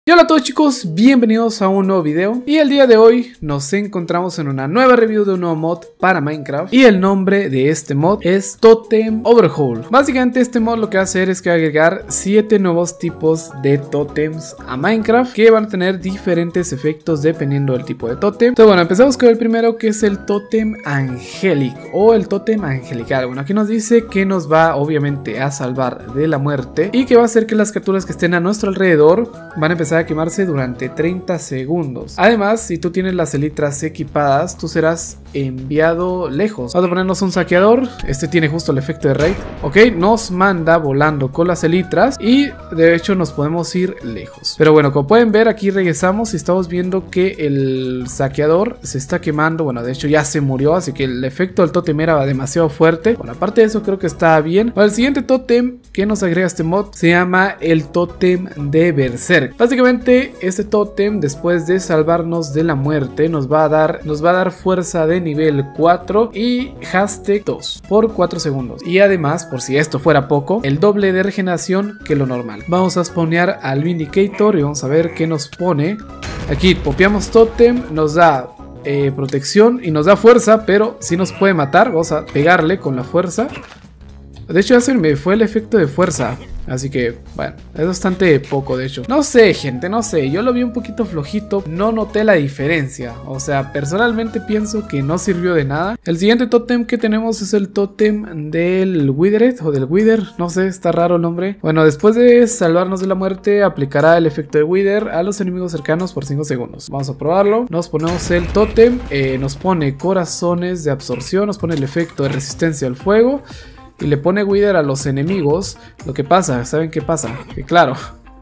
Y hola a todos chicos, bienvenidos a un nuevo video. Y el día de hoy nos encontramos en una nueva review de un nuevo mod para Minecraft. Y el nombre de este mod es Totem Overhaul. Básicamente este mod lo que va a hacer es que va a agregar 7 nuevos tipos de totems a Minecraft, que van a tener diferentes efectos dependiendo del tipo de totem. Entonces bueno, empezamos con el primero, que es el Totem Angelic o el Totem Angelical. Bueno, aquí nos dice que nos va obviamente a salvar de la muerte y que va a hacer que las criaturas que estén a nuestro alrededor van a empezar a quemarse durante 30 segundos. Además, si tú tienes las elitras equipadas, tú serás enviado lejos. Vamos a ponernos un saqueador. Este tiene justo el efecto de raid. Ok, nos manda volando con las elitras y de hecho nos podemos ir lejos. Pero bueno, como pueden ver, aquí regresamos y estamos viendo que el saqueador se está quemando. Bueno, de hecho ya se murió, así que el efecto del totem era demasiado fuerte. Bueno, aparte de eso creo que está bien. Bueno, el siguiente totem que nos agrega este mod se llama el Totem de Berserk. Básicamente este totem, después de salvarnos de la muerte, nos va a dar fuerza de nivel 4 y hashtag 2 por 4 segundos. Y además, por si esto fuera poco, el doble de regeneración que lo normal. Vamos a spawnear al Vindicator y vamos a ver qué nos pone. Aquí popeamos totem, nos da protección y nos da fuerza, pero si nos puede matar. Vamos a pegarle con la fuerza. De hecho ya se me fue el efecto de fuerza, así que bueno, es bastante poco de hecho. No sé gente, no sé, yo lo vi un poquito flojito, no noté la diferencia. O sea, personalmente pienso que no sirvió de nada. El siguiente totem que tenemos es el totem del Withered o del Wither, no sé, está raro el nombre. Bueno, después de salvarnos de la muerte, aplicará el efecto de Wither a los enemigos cercanos por 5 segundos. Vamos a probarlo. Nos ponemos el totem, nos pone corazones de absorción, nos pone el efecto de resistencia al fuego y le pone Wither a los enemigos. Lo que pasa, ¿saben qué pasa? Que claro,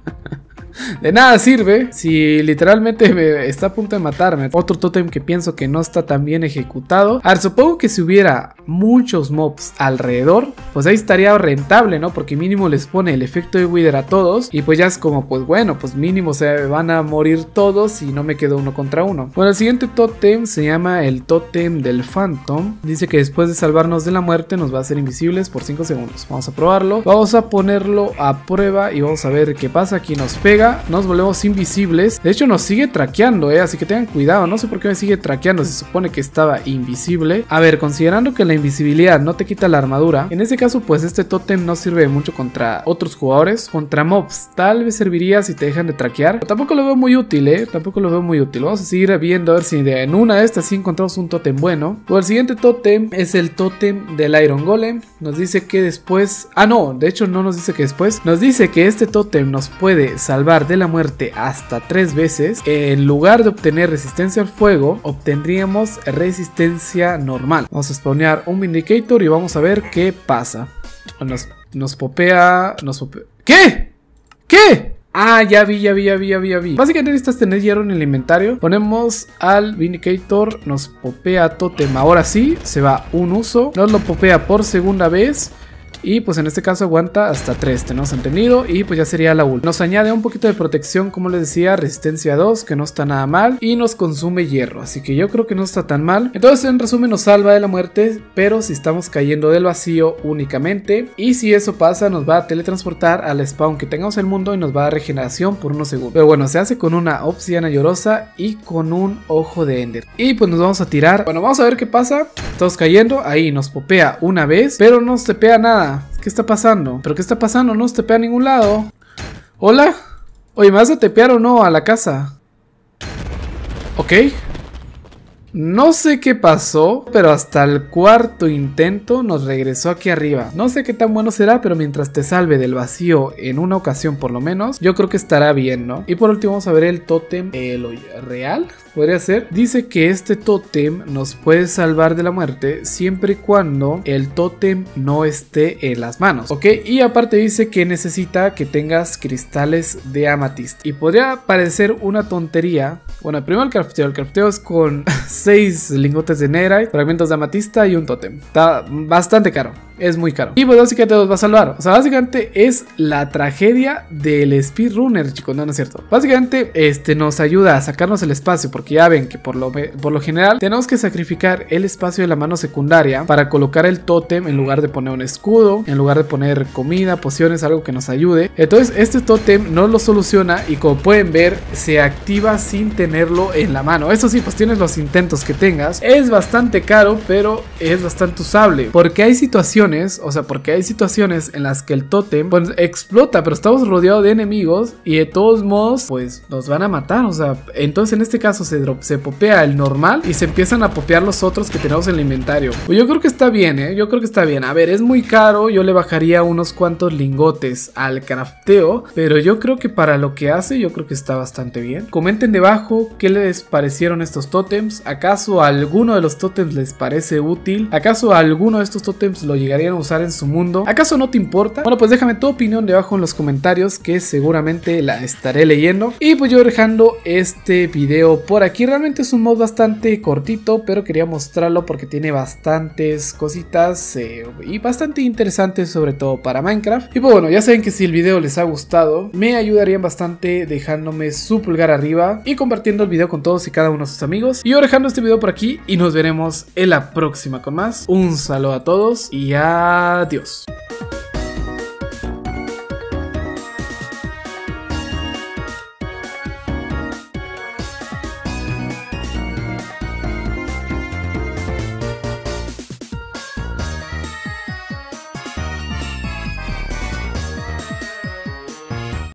de nada sirve si literalmente me está a punto de matarme. Otro totem que pienso que no está tan bien ejecutado. A ver, supongo que si hubiera muchos mobs alrededor, pues ahí estaría rentable, ¿no? Porque mínimo les pone el efecto de Wither a todos y pues ya es como, pues bueno, pues mínimo se van a morir todos y no me quedo uno contra uno. Bueno, el siguiente totem se llama el Totem del Phantom. Dice que después de salvarnos de la muerte nos va a hacer invisibles por 5 segundos. Vamos a probarlo. Vamos a ponerlo a prueba y vamos a ver qué pasa. Aquí nos pega. Nos volvemos invisibles. De hecho nos sigue traqueando, así que tengan cuidado. No sé por qué me sigue traqueando, se supone que estaba invisible. A ver, considerando que la invisibilidad no te quita la armadura, en ese caso pues este totem no sirve mucho contra otros jugadores. Contra mobs tal vez serviría si te dejan de traquear, pero tampoco lo veo muy útil, tampoco lo veo muy útil. Vamos a seguir viendo a ver si en una de estas sí encontramos un totem bueno. O el siguiente totem es el totem del Iron Golem. Nos dice que después, no, de hecho no nos dice que después, nos dice que este totem nos puede salvar de la muerte hasta 3 veces. En lugar de obtener resistencia al fuego, obtendríamos resistencia normal. Vamos a spawnear un Vindicator y vamos a ver qué pasa. Nos popea. ¿Qué? ¿Qué? Ah, ya vi. Básicamente necesitas tener hierro en el inventario. Ponemos al Vindicator, nos popea totem. Ahora sí, se va un uso. Nos lo popea por segunda vez. Y pues en este caso aguanta hasta 3, tenemos entendido. Y pues ya sería la última. Nos añade un poquito de protección, como les decía, resistencia 2, que no está nada mal. Y nos consume hierro, así que yo creo que no está tan mal. Entonces en resumen nos salva de la muerte, pero si estamos cayendo del vacío únicamente. Y si eso pasa nos va a teletransportar al spawn que tengamos en el mundo y nos va a dar regeneración por unos segundos. Pero bueno, se hace con una obsidiana llorosa y con un ojo de ender. Y pues nos vamos a tirar. Bueno, vamos a ver qué pasa. Estamos cayendo, ahí nos popea una vez, pero no se pega nada. ¿Qué está pasando? ¿Pero qué está pasando? No se tepea a ningún lado. ¿Hola? Oye, ¿me vas a tepear o no a la casa? Ok. No sé qué pasó, pero hasta el cuarto intento nos regresó aquí arriba. No sé qué tan bueno será, pero mientras te salve del vacío en una ocasión por lo menos, yo creo que estará bien, ¿no? Y por último vamos a ver el totem real. Podría ser. Dice que este totem nos puede salvar de la muerte siempre y cuando el totem no esté en las manos, ¿ok? Y aparte dice que necesita que tengas cristales de amatista. Y podría parecer una tontería. Bueno, primero el crafteo es con 6 lingotes de netherite, fragmentos de amatista y un totem. Está bastante caro. es muy caro. Y pues básicamente nos va a salvar. O sea, básicamente es la tragedia del speedrunner, chicos. No, no es cierto. Básicamente nos ayuda a sacarnos el espacio, porque ya ven que por lo general tenemos que sacrificar el espacio de la mano secundaria para colocar el tótem en lugar de poner un escudo, en lugar de poner comida, pociones, algo que nos ayude. Entonces este tótem no lo soluciona y como pueden ver se activa sin tenerlo en la mano. Eso sí, pues tienes los intentos que tengas. Es bastante caro, pero es bastante usable, porque hay situaciones, en las que el tótem pues explota, pero estamos rodeados de enemigos y de todos modos pues nos van a matar. O sea, entonces en este caso se popea el normal y se empiezan a popear los otros que tenemos en el inventario. Pues yo creo que está bien, yo creo que está bien. A ver, es muy caro, yo le bajaría unos cuantos lingotes al crafteo, pero yo creo que para lo que hace, yo creo que está bastante bien. Comenten debajo qué les parecieron estos tótems. ¿Acaso alguno de los tótems les parece útil? ¿Acaso alguno de estos tótems lo llegarían a usar en su mundo? ¿Acaso no te importa? Bueno, pues déjame tu opinión debajo en los comentarios, que seguramente la estaré leyendo. Y pues yo dejando este video por aquí. Realmente es un mod bastante cortito, pero quería mostrarlo porque tiene bastantes cositas y bastante interesantes, sobre todo para Minecraft. Y pues bueno, ya saben que si el video les ha gustado, me ayudarían bastante dejándome su pulgar arriba y compartiendo el video con todos y cada uno de sus amigos. Y yo dejando este video por aquí y nos veremos en la próxima con más. Un saludo a todos y adiós.